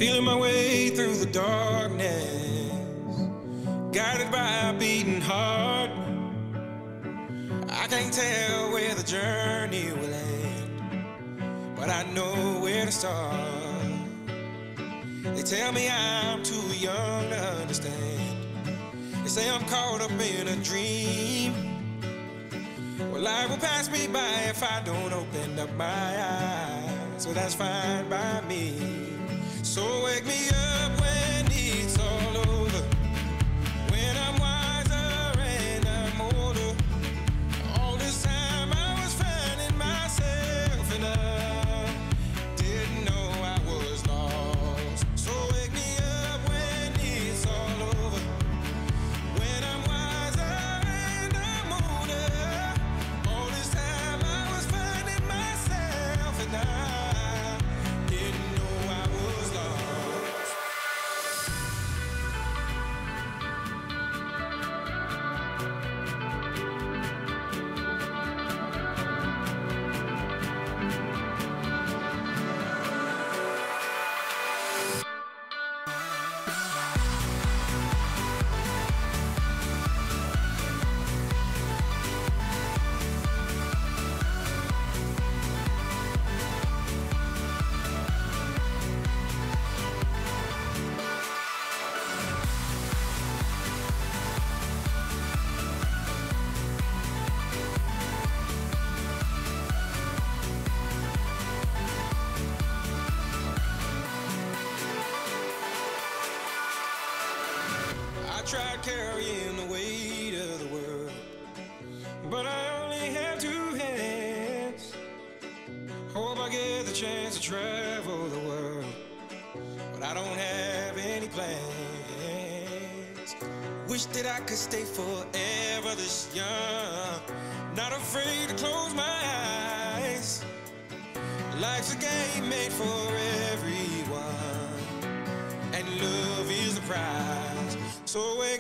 Feeling my way through the darkness, guided by a beating heart. I can't tell where the journey will end, but I know where to start. They tell me I'm too young to understand. They say I'm caught up in a dream. Well, life will pass me by if I don't open up my eyes. So that's fine by me. So wake me up when it's all over, when I'm wiser and I'm older. All this time I was finding myself and I didn't know I was lost. So wake me up when it's all over, when I'm wiser and I'm older. All this time I was finding myself and I didn't know I was lost. I tried carrying the weight of the world, but I only have two hands. Hope I get the chance to travel the world, but I don't have any plans. Wish that I could stay forever this young, not afraid to close my eyes. Life's a game made for everyone, and love is the prize. So